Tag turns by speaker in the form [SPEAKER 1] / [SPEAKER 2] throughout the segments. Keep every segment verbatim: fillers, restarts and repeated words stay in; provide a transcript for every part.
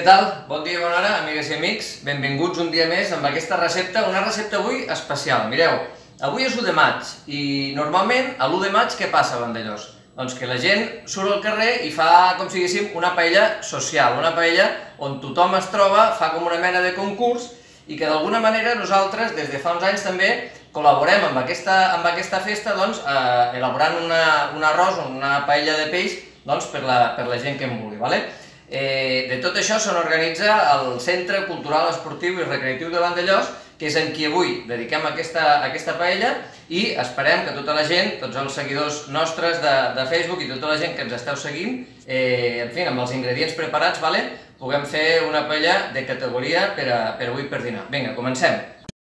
[SPEAKER 1] Què tal? Bon dia i bona hora, amigues i amics. Benvinguts un dia més amb aquesta recepta, una recepta avui especial. Mireu, avui és l'u de maig i normalment a l'u de maig què passa a Vandellòs? Doncs que la gent surt al carrer i fa, com si diguéssim, una paella social, una paella on tothom es troba, fa com una mena de concurs i que d'alguna manera nosaltres, des de fa uns anys també, col·laborem amb aquesta, amb aquesta festa doncs, eh, elaborant una, un arròs o una paella de peix doncs, per, la, per la gent que en vulgui. Vale? Eh, de tot això se n'organitza el Centre Cultural Esportiu i Recreatiu de Vandellòs, que és en qui avui dediquem aquesta, aquesta paella i esperem que tota la gent, tots els seguidors nostres de, de Facebook i tota la gent que ens esteu seguint, eh, en fi, amb els ingredients preparats, vale, puguem fer una paella de categoria per, a, per avui per dinar. Vinga, comencem!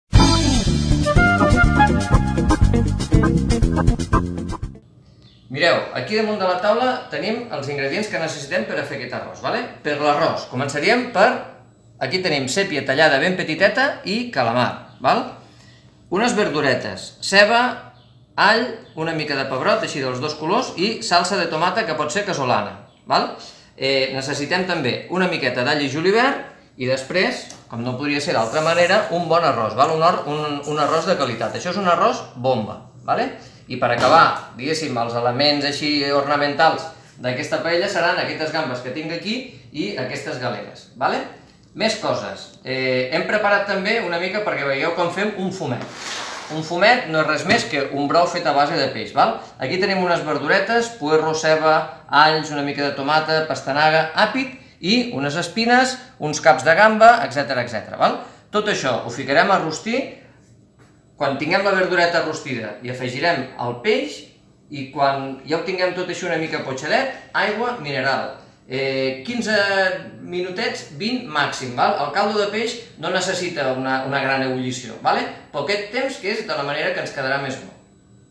[SPEAKER 1] Mireu, aquí damunt de la taula tenim els ingredients que necessitem per a fer aquest arròs, vale? Per l'arròs, començaríem per... Aquí tenim sèpia tallada ben petiteta i calamar, val? Unes verduretes, ceba, all, una mica de pebrot, així dels dos colors, i salsa de tomata que pot ser casolana, val? Eh, necessitem també una miqueta d'all i julivert i després, com no podria ser d'altra manera, un bon arròs, val? Un, or, un, un arròs de qualitat. Això és un arròs bomba, vale? I per acabar, diguéssim, els elements així ornamentals d'aquesta paella seran aquestes gambes que tinc aquí i aquestes galeres, vale? Més coses. Eh, hem preparat també una mica perquè veieu com fem un fumet. Un fumet no és res més que un brou fet a base de peix, val? Aquí tenim unes verduretes, puerro, ceba, alls, una mica de tomata, pastanaga, àpid i unes espines, uns caps de gamba, etcètera, etcètera, val? Tot això ho ficarem a rostir. Quan tinguem la verdureta rostida hi afegirem el peix i quan ja ho tinguem tot això una mica potxadet, aigua mineral. Eh, quinze minutets, vint màxim, val? El caldo de peix no necessita una, una gran ebullició, vale? Poquet temps que és de la manera que ens quedarà més bo.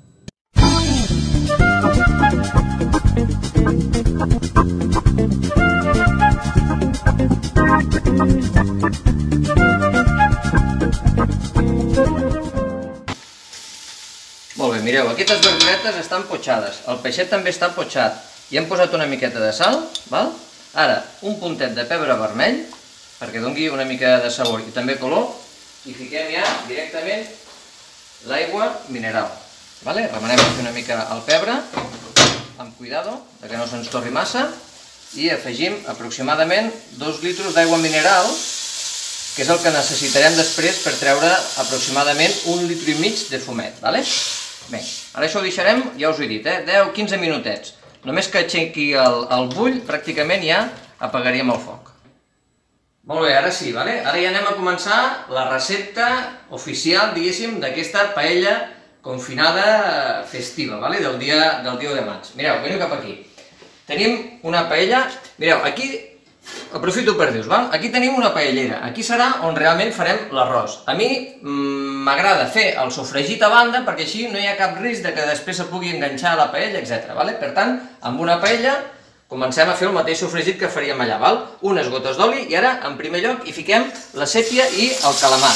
[SPEAKER 1] Molt bé, mireu, aquestes verduretes estan potxades, el peixet també està potxat. I hem posat una miqueta de sal, val? Ara un puntet de pebre vermell, perquè doni una mica de sabor i també color, i fiquem ja directament l'aigua mineral. Vale? Remenem una mica el pebre, amb cuidado, que no se'ns torri massa, i afegim aproximadament dos litres d'aigua mineral, que és el que necessitarem després per treure aproximadament un litre i mig de fumet. Vale? Bé, ara això ho deixarem, ja us ho he dit, eh? deu a quinze minutets. Només que aixequi el, el bull, pràcticament ja apagaríem el foc. Molt bé, ara sí, vale? Ara ja anem a començar la recepta oficial, diguéssim, d'aquesta paella confinada festiva, vale? del dia del dia u de maig. Mireu, veniu cap aquí. Tenim una paella... Mireu, aquí... Aprofito per dir-vos, val? Aquí tenim una paellera, aquí serà on realment farem l'arròs. A mi m'agrada fer el sofregit a banda perquè així no hi ha cap risc de que després se pugui enganxar a la paella, etcètera. Vale? Per tant, amb una paella comencem a fer el mateix sofregit que faríem allà, val? Unes gotes d'oli i ara, en primer lloc, hi fiquem la sèpia i el calamar.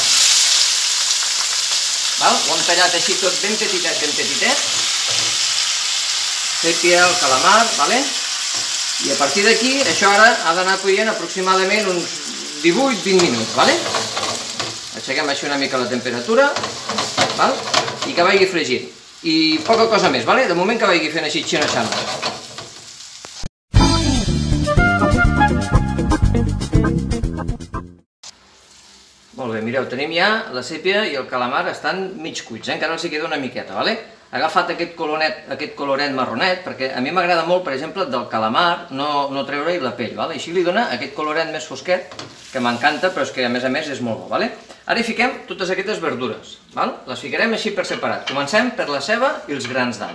[SPEAKER 1] Val? Ho hem tallat així tot ben petitet, ben petitet. Sèpia, el calamar, vale? I a partir d'aquí, això ara ha d'anar coient aproximadament uns divuit a vint minuts, vale? Aixequem així una mica la temperatura, val? I que vagi fregint. I poca cosa més, vale? De moment que vagi fent així xina-xana. Molt bé, mireu, tenim ja la sèpia i el calamar estan mig cuits, eh? Encara els hi queda una miqueta, vale? He agafat aquest coloret, aquest coloret marronet, perquè a mi m'agrada molt, per exemple, del calamar, no, no treure-hi la pell, vale? Així li dona aquest coloret més fosquet, que m'encanta, però és que a més a més és molt bo, vale? Ara hi fiquem totes aquestes verdures, val? Les ficarem així per separat. Comencem per la ceba i els grans d'all.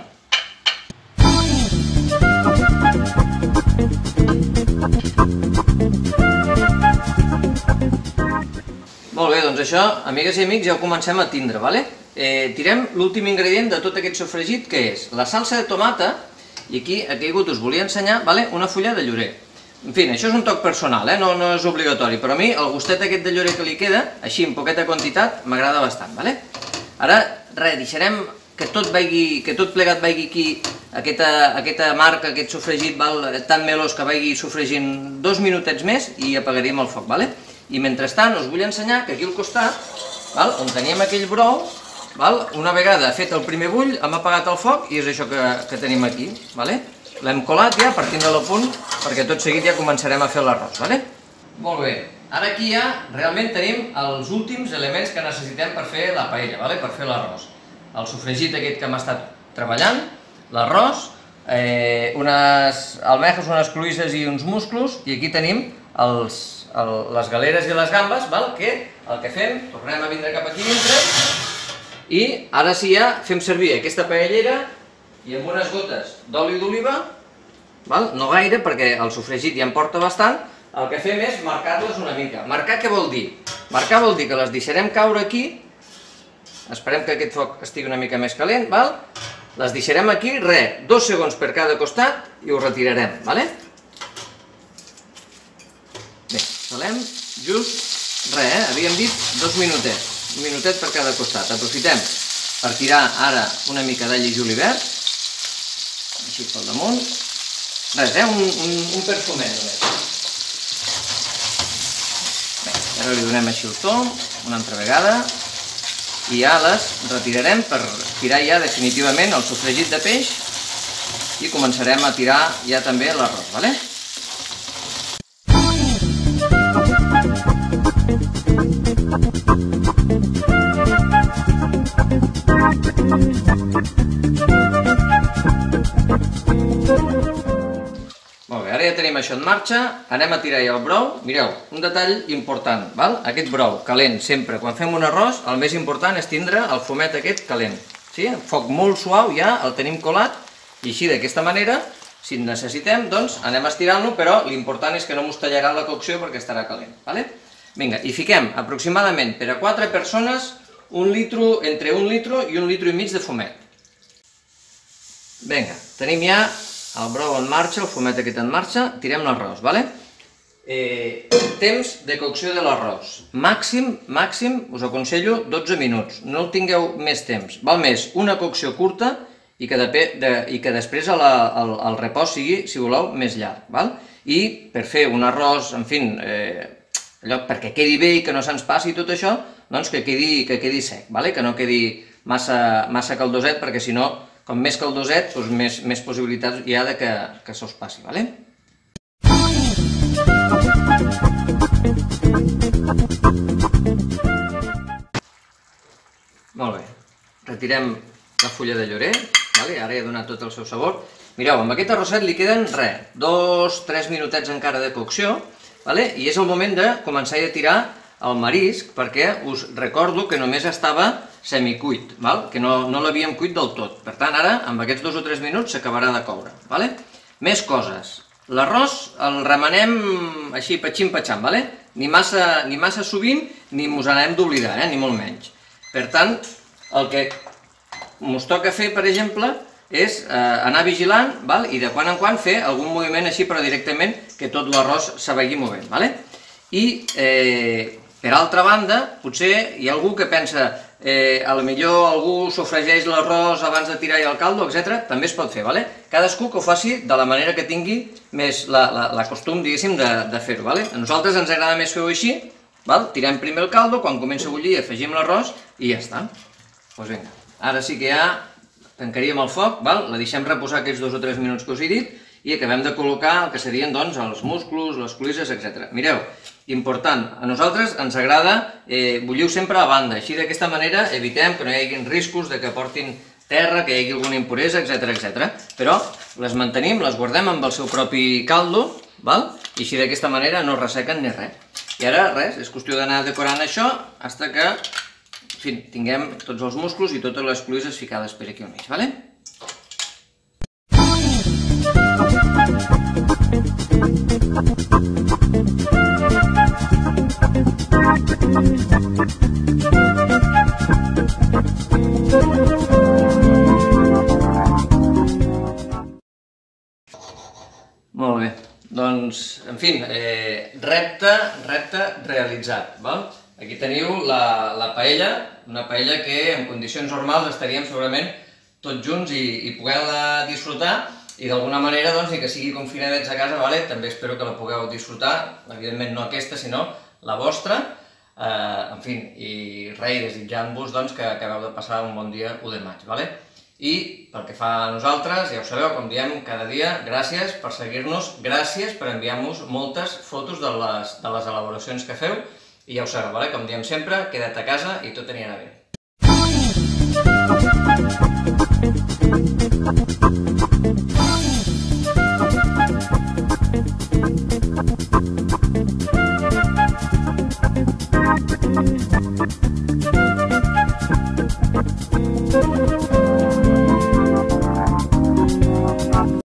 [SPEAKER 1] Molt bé, doncs això, amigues i amics, ja ho comencem a tindre, vale? Eh, tirem l'últim ingredient de tot aquest sofregit, que és la salsa de tomata, i aquí ha caigut, us volia ensenyar, vale? Una fulla de llorer. En fi, això és un toc personal, eh? no, no és obligatori, però a mi el gustet aquest de llorer que li queda, així en poqueta quantitat, m'agrada bastant, vale? Ara, res, deixarem que tot vagi, que tot plegat vagi aquí, aquesta, aquesta marca, aquest sofregit, val, tan melós que vagi sofregint dos minutets més i apagaríem el foc, vale? I mentrestant us vull ensenyar que aquí al costat, val, on teníem aquell brou, val, una vegada fet el primer bull, hem apagat el foc i és això que, que tenim aquí, vale? L'hem colat ja partint de la punt perquè tot seguit ja començarem a fer l'arròs, vale? Molt bé, ara aquí ja realment tenim els últims elements que necessitem per fer la paella, vale? Per fer l'arròs. El sofregit aquest que hem estat treballant, l'arròs, eh, unes almejes, unes cloïsses i uns musclos, i aquí tenim els, el, les galeres i les gambes, val? Que el que fem, tornem a vindre cap aquí dintre, i ara sí ja fem servir aquesta paellera i amb unes gotes d'oli d'oliva, no gaire perquè el sofregit ja en porta bastant, el que fem és marcar-les una mica. Marcar què vol dir? Marcar vol dir que les deixarem caure aquí, esperem que aquest foc estigui una mica més calent, val? Les deixarem aquí, res, dos segons per cada costat i ho retirarem, vale? Bé, salem just, res, eh? Havíem dit dos minutets, un minutet per cada costat. Aprofitem per tirar ara una mica d'all i julivert, així pel damunt, res, eh? Un, un, un perfumet només. Bé, ara li donem així el tom, una altra vegada, i ja les retirarem per tirar ja definitivament el sofregit de peix i començarem a tirar ja també l'arròs, vale? Molt bé, ara ja tenim això en marxa, anem a tirar ja el brou. Mireu, un detall important, val? Aquest brou calent sempre, quan fem un arròs, el més important és tindre el fumet aquest calent. Sí? Foc molt suau ja, el tenim colat, i així d'aquesta manera, si en necessitem, doncs anem estirant-lo, però l'important és que no mos tallarà la cocció perquè estarà calent, vale? Vinga, i fiquem aproximadament per a quatre persones un litro, entre un litro i un litro i mig de fumet. Vinga, tenim ja el brou en marxa, el fumet aquest en marxa, tirem l'arròs, vale? Eh, temps de cocció de l'arròs. Màxim, màxim, us aconsello dotze minuts. No el tingueu més temps. Val més una cocció curta i que, de, de, i que després el, el, el repòs sigui, si voleu, més llarg, val? I per fer un arròs, en fi, eh, allò, perquè quedi bé i que no se'ns passi tot això, doncs que quedi, que quedi sec, vale? Que no quedi massa, massa caldoset, perquè si no, com més caldoset, doncs més, més possibilitats hi ha de que, que se us passi, vale? Molt bé, retirem la fulla de llorer, vale? Ara ja ha donat tot el seu sabor. Mireu, amb aquest arrosset li queden, res, dos, tres minutets encara de cocció, vale? I és el moment de començar a tirar el marisc, perquè us recordo que només estava semicuit, val? Que no, no l'havíem cuit del tot. Per tant, ara, amb aquests dos o tres minuts, s'acabarà de coure. Vale? Més coses. L'arròs el remenem així patxim-patxam, vale? Ni massa, ni massa sovint, ni mos n'hem d'oblidar, eh? Ni molt menys. Per tant, el que mos toca fer, per exemple, és eh, anar vigilant, val? I de quan en quan fer algun moviment així, però directament que tot l'arròs se vagi movent, vale? I, eh, per altra banda, potser hi ha algú que pensa eh, a lo millor algú sofregeix l'arròs abans de tirar-hi el caldo, etcètera. També es pot fer, vale? Cadascú que ho faci de la manera que tingui més la, la, la costum, diguéssim, de, de fer-ho, vale? A nosaltres ens agrada més fer-ho així, val? Tirem primer el caldo, quan comença a bullir afegim l'arròs i ja està. Doncs pues vinga, ara sí que ja tancaríem el foc, val? La deixem reposar aquests dos o tres minuts que us he dit i acabem de col·locar el que serien, doncs, els musclos, les cloïsses, etcètera. Mireu, important, a nosaltres ens agrada eh, bulliu sempre a banda, així d'aquesta manera evitem que no hi hagi riscos de que portin terra, que hi hagi alguna impuresa, etcètera, etcètera. Però les mantenim, les guardem amb el seu propi caldo, val? I així d'aquesta manera no ressequen ni res. I ara, res, és qüestió d'anar decorant això fins que en fi, tinguem tots els musclos i totes les cloïsses ficades per aquí al mig, vale? Molt bé, doncs, en fi, eh, repte, repte realitzat, val? Aquí teniu la, la paella, una paella que en condicions normals estaríem segurament tots junts i pugueu-la disfrutar i d'alguna manera, doncs, ni que sigui confinadets a casa, també espero que la pugueu disfrutar, evidentment no aquesta, sinó la vostra, en fi, i res, desitjant-vos que acabeu de passar un bon dia u de maig, i pel que fa a nosaltres, ja ho sabeu, com diem cada dia, gràcies per seguir-nos, gràcies per enviar-nos moltes fotos de les elaboracions que feu, i ja ho sabeu, com diem sempre, queda't a casa i tot anirà bé.